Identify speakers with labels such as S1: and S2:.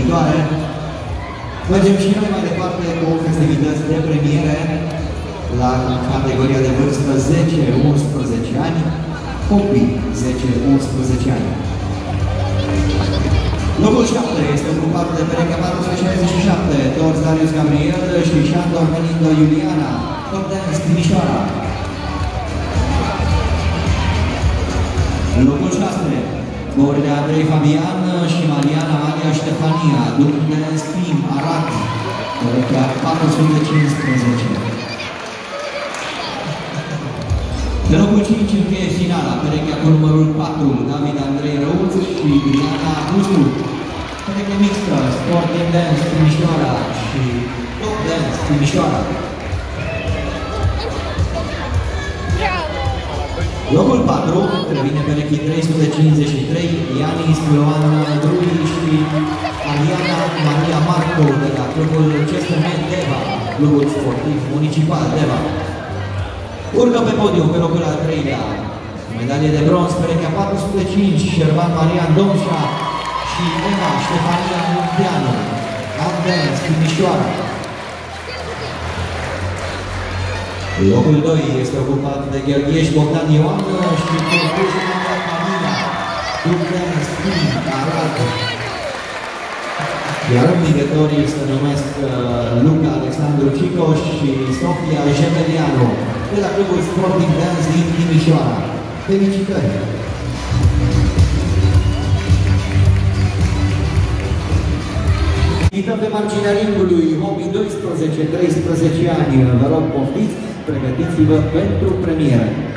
S1: viitoare. Mergem și noi mai departe cu festivități de premiere la categoria de vârstă 10-11 ani, copii 10-11 ani. Locul 7 este ocupat de perechea 467, Toți Darius Gabriel și Șandor Menindo Iuliana, Top Dance Timișoara. Locul 6, Bordea Andrei Fabian și Mariana Maria Ștefania, Duc Dance Team Arad, perechea 415. De locul 5 încheie finala, perechea cu numărul 4, David Andrei Răuț și Diana Gustu. Pereche mixtă, Sporting Dance Timișoara și Top Dance Timișoara. Locul 4 revine perechii 353, Ianis Ioan Drui și Aliana Maria Marco de la clubul CSM Deva, clubul sportiv municipal Deva. Urcă pe podium pe locul al 3-lea, medalie de bronz, perechea 405, Șerban Marian Domșa și Eva Ștefania Munteanu, Andens Timișoara. Locul 2 este ocupat de Gheorgheș Bogdan Ioan și Gheorgheș Bogdan Camila, Dubdens Team Arad. Iar învingătorii se numesc Luca Alexandru Cico și Sofia Jemelianu de la clubul Sporting Dance din Timișoara. Felicitări! Invităm pe marginea ringului Hobby 12-13 ani. Vă rog, poftiți, pregătiți-vă pentru premieră.